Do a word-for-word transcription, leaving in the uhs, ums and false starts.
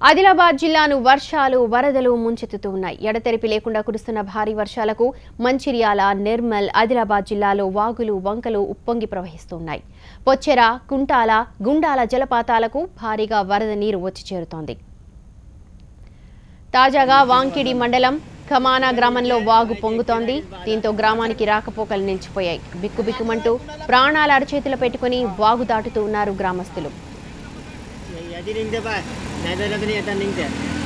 ఆదిలాబాద్ జిల్లాను వర్షాలు వరదలు ముంచెత్తుతూ ఉన్నాయి. ఎడతెరిపి లేకుండా కురుస్తున్న భారీ వర్షాలకు మంచిర్యాల, నిర్మల్, ఆదిలాబాద్ జిల్లాలో వాగులు, వంకలు ఉప్పొంగి ప్రవహిస్తున్నాయి. పొచ్చెర, కుంటాల, గుండాల జలపాతాలకు భారీగా వరద నీరు వచ్చి చేరుతోంది. తాజాగా వాంకిడి మండలం కమానా గ్రామంలో వాగు పొంగుతోంది. దీంతో గ్రామానికి రాకపోకలు నిలిచిపోయాయి. బిక్కుబిక్కుమంటూ ప్రాణాల అరచేతులు పెట్టుకుని వాగు దాటుతూ ఉన్నారు గ్రామస్తులు.